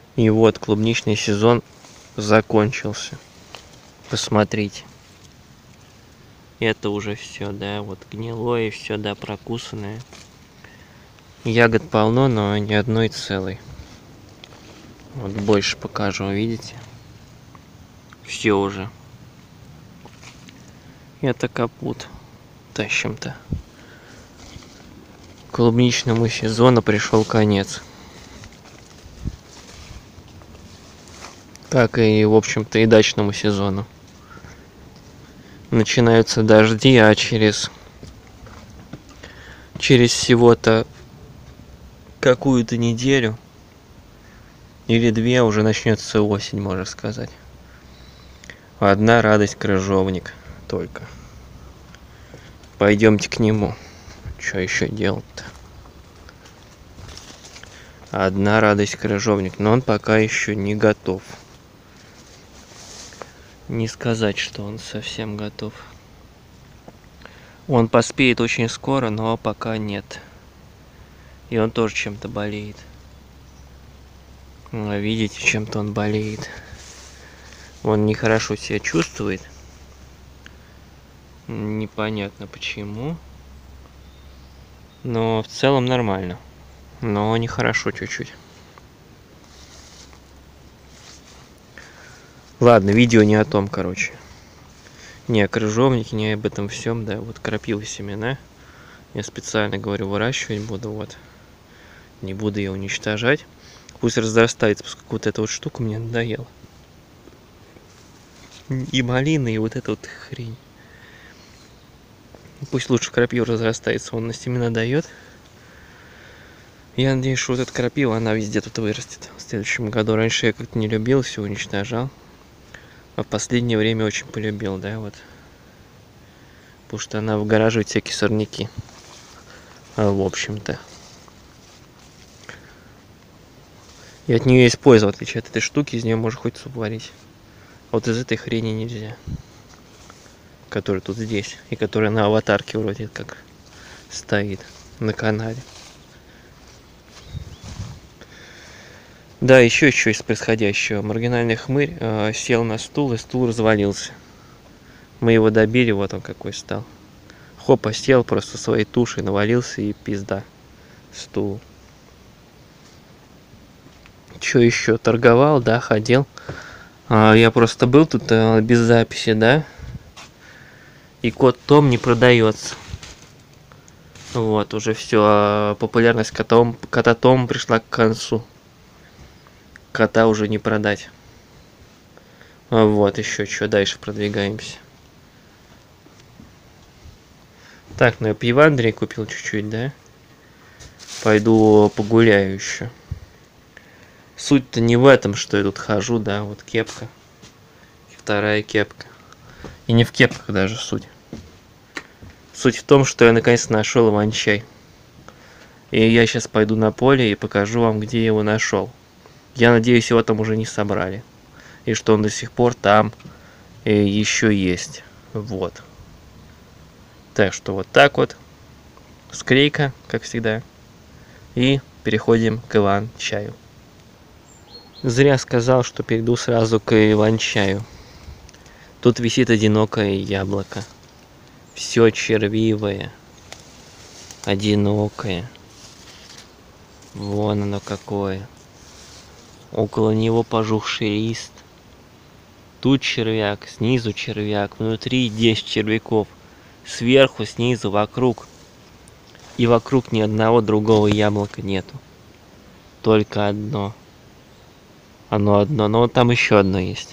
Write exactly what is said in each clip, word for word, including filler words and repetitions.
И вот клубничный сезон закончился. Посмотрите. Это уже все, да, вот гнилое, все, да, прокусанное. Ягод полно, но ни одной целой. Вот больше покажу, видите? Все уже. Это капут. Тащим-то. Клубничному сезону пришел конец. Как и, в общем-то, и дачному сезону. Начинаются дожди, а через через всего-то какую-то неделю или две уже начнется осень, можно сказать. Одна радость — крыжовник только. Пойдемте к нему. Что еще делать-то? Одна радость — крыжовник, но он пока еще не готов. Не сказать, что он совсем готов. Он поспеет очень скоро, но пока нет. И он тоже чем-то болеет. Видите, чем-то он болеет. Он нехорошо себя чувствует. Непонятно почему. Но в целом нормально. Но нехорошо чуть-чуть. Ладно, видео не о том, короче. Не о крыжовнике, не об этом всем, да. Вот крапивы семена. Я специально, говорю, выращивать буду, вот. Не буду ее уничтожать. Пусть разрастается, поскольку вот эта вот штука мне надоела. И малина, и вот эта вот хрень. Пусть лучше крапива разрастается, он на семена дает. Я надеюсь, что вот эта крапива, она везде тут вырастет в следующем году. Раньше я как-то не любил, все уничтожал. А в последнее время очень полюбил, да, вот. Потому что она выгораживает всякие сорняки. А, в общем-то. И от нее есть польза, в отличие от этой штуки, из нее можно хоть суп варить. Вот из этой хрени нельзя. Которая тут здесь. И которая на аватарке вроде как стоит на канале. Да, еще что из происходящего. Маргинальный хмырь э, сел на стул, и стул развалился. Мы его добили, вот он какой стал. Хопа сел, просто своей тушей навалился, и пизда стул. Что еще? Торговал, да, ходил. А, я просто был тут а, без записи, да. И кот Том не продается. Вот, уже все. А популярность кота, кота Том пришла к концу. Кота уже не продать. А вот, еще что, дальше продвигаемся. Так, ну я пиво Андрей купил чуть-чуть, да. Пойду погуляю еще. Суть-то не в этом, что я тут хожу, да, вот кепка. И вторая кепка. И не в кепках даже суть. Суть в том, что я наконец нашел иван-чай. И я сейчас пойду на поле и покажу вам, где я его нашел. Я надеюсь, его там уже не собрали. И что он до сих пор там и еще есть. Вот. Так что вот так вот. Склейка, как всегда. И переходим к иван-чаю. Зря сказал, что перейду сразу к иван-чаю. Тут висит одинокое яблоко. Все червивое. Одинокое. Вон оно какое. Около него пожухший лист. Тут червяк, снизу червяк, внутри десять червяков. Сверху, снизу, вокруг. И вокруг ни одного другого яблока нету. Только одно. Оно одно, но там еще одно есть.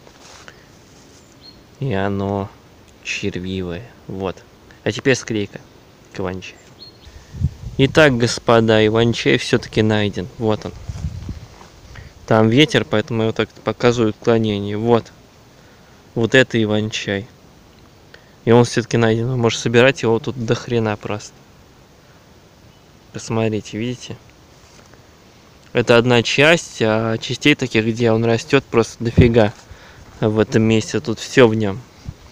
И оно червивое. Вот. А теперь склейка к иван-чаю. Итак, господа, иван-чай все-таки найден. Вот он. Там ветер, поэтому я вот так показываю отклонение. Вот. Вот это иван-чай. И он все-таки найден. Вы можете собирать его тут до хрена просто. Посмотрите, видите? Это одна часть, а частей таких, где он растет, просто дофига в этом месте. Тут все в нем.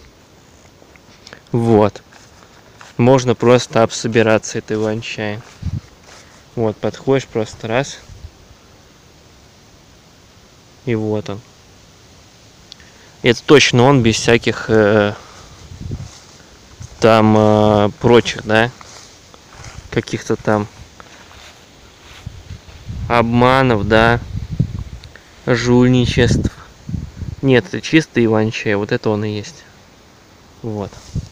Вот. Можно просто обсобираться этой иван-чаем. Вот, подходишь просто раз. И вот он. Это точно он, без всяких э, там э, прочих, да, каких-то там обманов, да, жульничеств. Нет, это чистый иван-чай, вот это он и есть. Вот.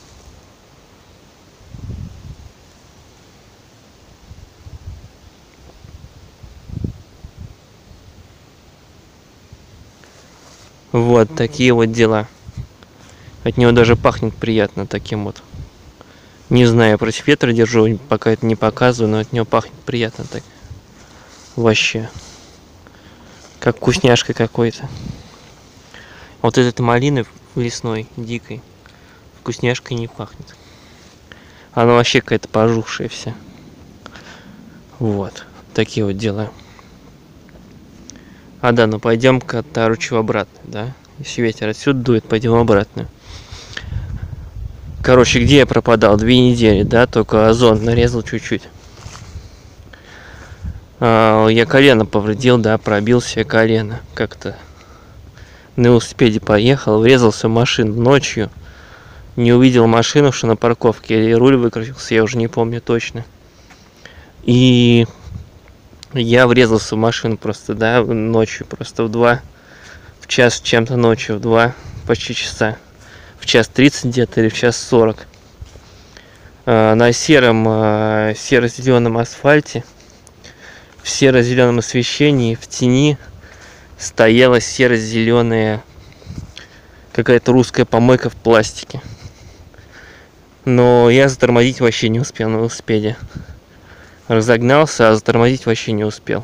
Вот такие вот дела. От него даже пахнет приятно таким вот. Не знаю, я против ветра держу, пока это не показываю, но от него пахнет приятно так. Вообще. Как вкусняшка какой-то. Вот этот малины лесной, дикой, вкусняшкой не пахнет. Она вообще какая-то пожухшая вся. Вот. Такие вот дела. А да, ну пойдем-ка Таручу обратно, да? Если ветер отсюда дует, пойдем обратно. Короче, где я пропадал? Две недели, да? Только озон нарезал чуть-чуть. А, я колено повредил, да, пробил себе колено. Как-то на велосипеде поехал, врезался в машину ночью. Не увидел машину, что на парковке, или руль выкрутился, я уже не помню точно. И я врезался в машину просто, да, ночью, просто в два, в час чем-то ночью, в два почти часа. В час тридцать где-то или в час сорок. На сером, серо-зеленом асфальте, в серо-зеленом освещении, в тени стояла серо-зеленая какая-то русская помойка в пластике. Но я затормозить вообще не успел на велосипеде. Разогнался, а затормозить вообще не успел.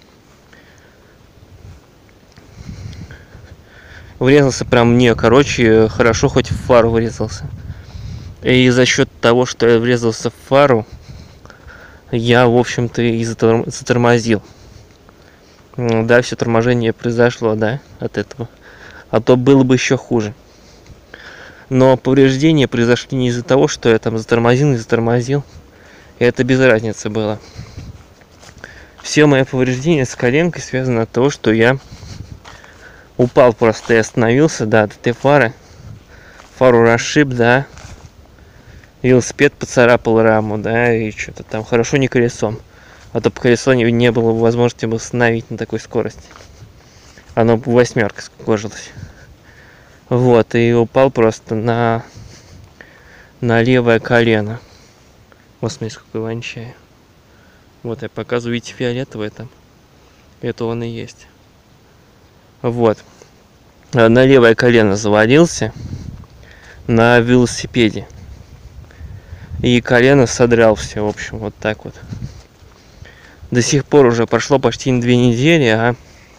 Врезался прям в нее, короче, хорошо хоть в фару врезался. И за счет того, что я врезался в фару, я, в общем-то, и затормозил. Да, все торможение произошло, да, от этого. А то было бы еще хуже. Но повреждения произошли не из-за того, что я там затормозил, не затормозил. Это без разницы было. Все мои повреждения с коленкой связаны от того, что я упал просто и остановился, да, от этой фары. Фару расшиб, да. Велосипед поцарапал раму, да, и что-то там хорошо не колесом. А то по колесу не, не было возможности бы остановить на такой скорости. Оно бы восьмерка скукожилось. Вот, и упал просто на, на левое колено. Вот смотрите, какой иван-чай. Вот я показываю, видите, фиолетовый там. Это он и есть. Вот. На левое колено завалился на велосипеде. И колено содрал все, в общем, вот так вот. До сих пор уже прошло почти две недели, а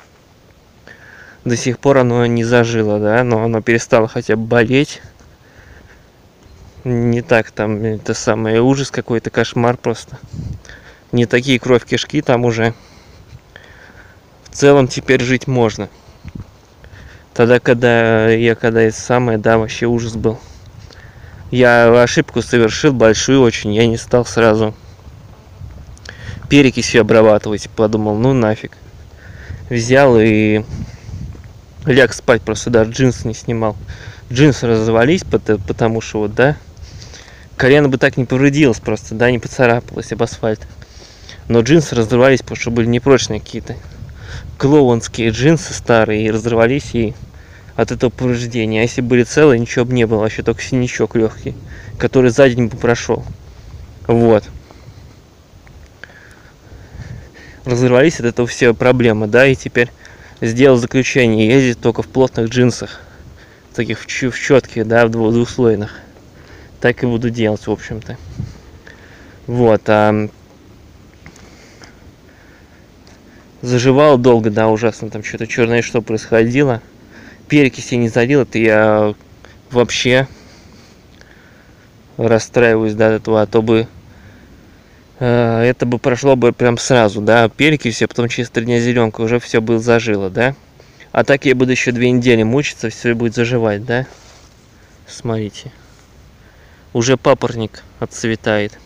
до сих пор оно не зажило, да, но оно перестало хотя бы болеть. Не так там, это самое, ужас какой-то, кошмар просто. Не такие кровь кишки там уже. В целом теперь жить можно. Тогда, когда я, когда это самое, да, вообще ужас был. Я ошибку совершил большую очень, я не стал сразу перекисью обрабатывать, подумал, ну нафиг. Взял и ляг спать, просто даже джинсы не снимал. Джинсы развалились, потому что вот, да, колено бы так не повредилось просто, да, не поцарапалось об асфальт. Но джинсы разорвались, потому что были непрочные какие-то. Клоунские джинсы старые, и разорвались, и от этого повреждения. А если были целые, ничего бы не было, вообще только синячок легкий, который за день бы прошел. Вот. Разорвались от этого все проблемы, да, и теперь сделал заключение, ездить только в плотных джинсах, таких в четких, да, в двухслойных. Так и буду делать, в общем-то. Вот, а заживал долго, да, ужасно, там что-то черное что происходило. Перекись я не залил, это я вообще расстраиваюсь, да, от этого, а то бы э, это бы прошло бы прям сразу, да, перекись, а потом через три дня зеленка уже все было зажило, да. А так я буду еще две недели мучиться, все будет заживать, да. Смотрите. Уже папоротник отцветает.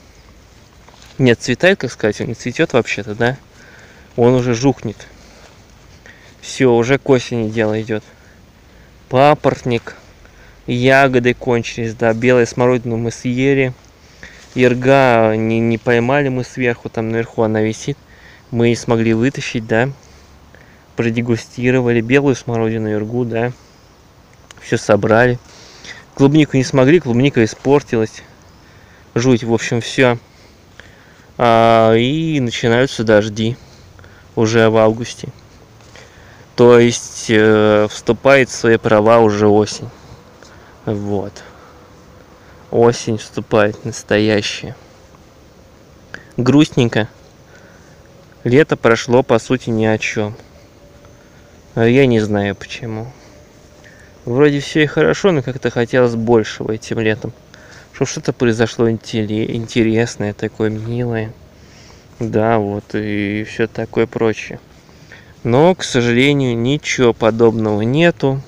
Не отцветает, как сказать, он не цветет вообще-то, да. Он уже жухнет. Все, уже к осени дело идет. Папоротник, ягоды кончились, да, белую смородину мы съели. Ирга не, не поймали мы сверху, там наверху она висит. Мы смогли вытащить, да. Продегустировали белую смородину, иргу, да. Все собрали. Клубнику не смогли, клубника испортилась. Жуть, в общем, все. А, и начинаются дожди уже в августе. То есть э, вступает в свои права уже осень. Вот. Осень вступает настоящая. Грустненько. Лето прошло, по сути, ни о чем. Я не знаю почему. Вроде все и хорошо, но как-то хотелось большего этим летом. Чтобы что-то произошло интересное, такое милое. Да, вот, и все такое прочее. Но, к сожалению, ничего подобного нету.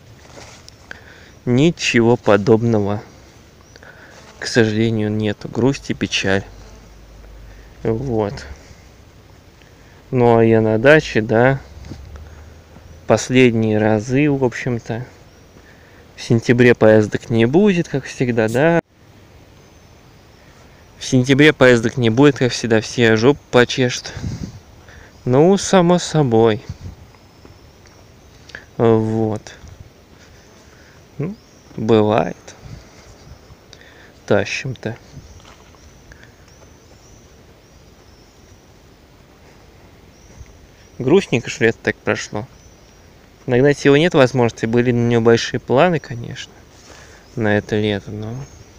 Ничего подобного, к сожалению, нету. Грусть и печаль. Вот. Ну, а я на даче, да. Последние разы, в общем-то. В сентябре поездок не будет, как всегда, да. В сентябре поездок не будет, как всегда. Все жопу почешут. Ну, само собой. Вот. Ну, бывает. Тащим-то. Грустненько, что лето так прошло. Иногда всего нет возможности. Были на нее большие планы, конечно. На это лето, но...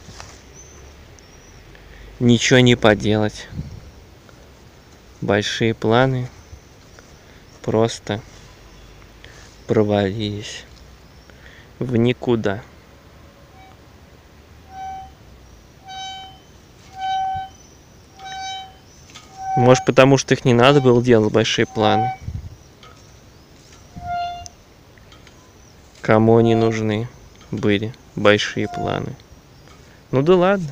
Ничего не поделать. Большие планы просто провалились в никуда. Может, потому что их не надо было делать, большие планы. Кому они нужны были большие планы? Ну да ладно.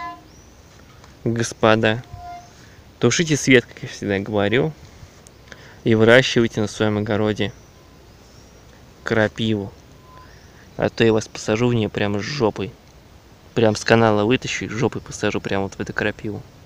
Господа, тушите свет, как я всегда говорю, и выращивайте на своем огороде крапиву. А то я вас посажу в нее прямо с жопой. Прям с канала вытащу и жопой посажу прямо вот в эту крапиву.